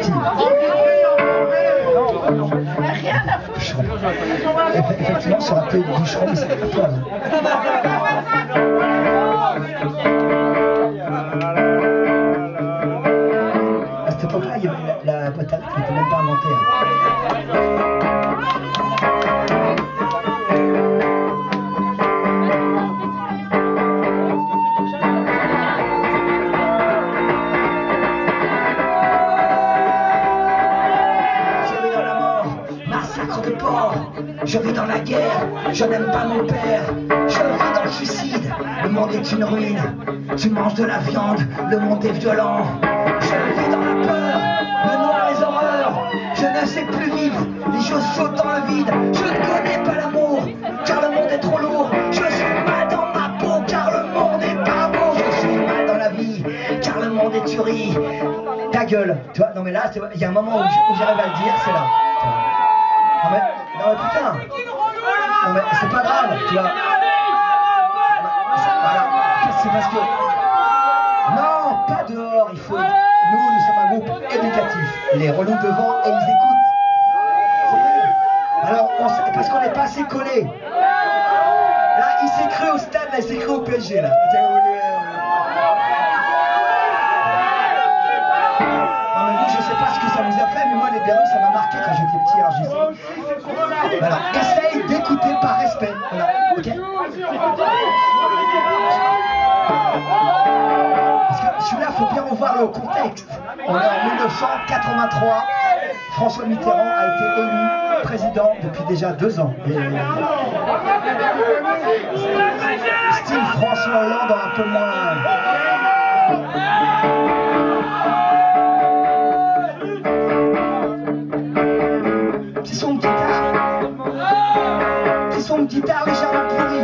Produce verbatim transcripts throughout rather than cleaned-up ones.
parti. Rien à foutre. Effectivement, ça aurait été du bûcheron, mais c'est pas toi. À cette époque-là, il y avait la, la boîte à rythme qui n'était même pas inventée. Hein. Je vis dans la guerre, je n'aime pas mon père. Je vis dans le suicide, le monde est une ruine. Tu manges de la viande, le monde est violent. Je vis dans la peur, le noir, les horreurs. Je ne sais plus vivre, les choses sautent dans le vide. Je ne connais pas l'amour, car le monde est trop lourd. Je suis mal dans ma peau, car le monde est pas beau. Je suis mal dans la vie, car le monde est tuerie. Ta gueule, tu vois, non mais là, il y a un moment où j'arrive à le dire, c'est là. Non mais, non mais putain, non mais c'est pas grave, tu vois. Voilà, c'est parce que... Non, pas dehors, il faut... Nous, nous sommes un groupe éducatif. Les relous devant et ils écoutent. Alors, on s... parce qu'on n'est pas assez collés. Là, il s'est cru au stade, là, il s'est cru au P S G, là. Non mais vous, je sais pas ce que ça vous a fait, mais moi, les berrus, ça m'a marqué quand j'étais petit, alors j'y sais. Voilà, essaye d'écouter par respect. Voilà, ok. Parce que celui-là, il faut bien revoir le contexte. On est en mille neuf cent quatre-vingt-trois. François Mitterrand a été élu président depuis déjà deux ans. Et... style François Hollande un peu moins... Petit son de guitare. Petit son de guitare légèrement pourri.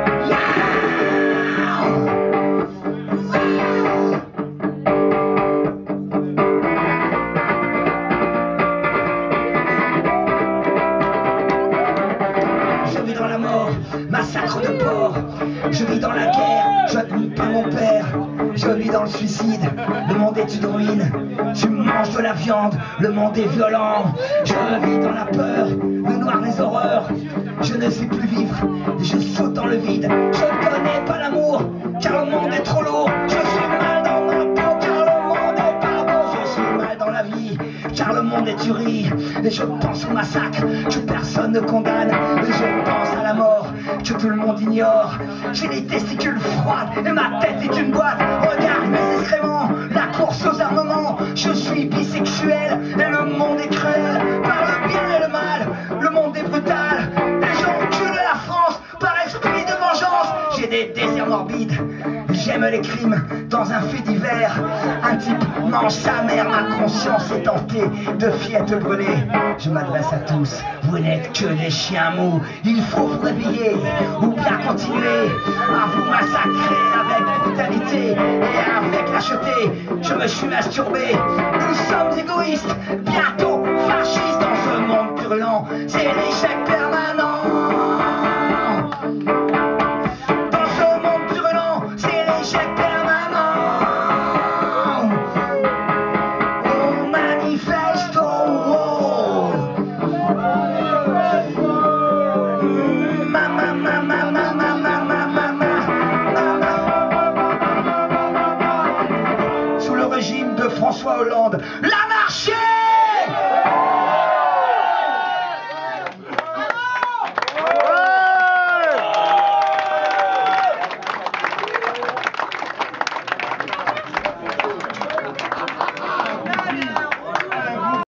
Je vis dans la mort, massacre de porc. Je vis dans la guerre, je n'aime pas mon père. Je vis dans le suicide, le monde est une ruine. Tu manges de la viande, le monde est violent. Je vis dans la peur, le noir, les horreurs. Je ne sais plus vivre, je saute dans le vide. Je ne connais pas l'amour, car le monde est trop lourd. Je suis mal dans ma peau, car le monde est pas beau. Je suis mal dans la vie, car le monde est tuerie. Et je pense au massacre que personne ne condamne. Et je pense à la mort que tout le monde ignore. J'ai les testicules froides et ma tête est une boîte. Regarde mes excréments, la course aux armements. Je suis bisexuel et le monde est cruel. Par le bien et le mal, le monde est brutal. Les gens tuent de la France par esprit de vengeance. J'ai des désirs morbides, j'aime les crimes dans un fait divers. Un type mange sa mère, ma conscience est tentée de fillettes brûlées. Je m'adresse à tous, vous n'êtes que des chiens mous. Il faut vous réveiller ou bien continuer à vous massacrer avec brutalité et avec lâcheté. Je me suis masturbé, nous sommes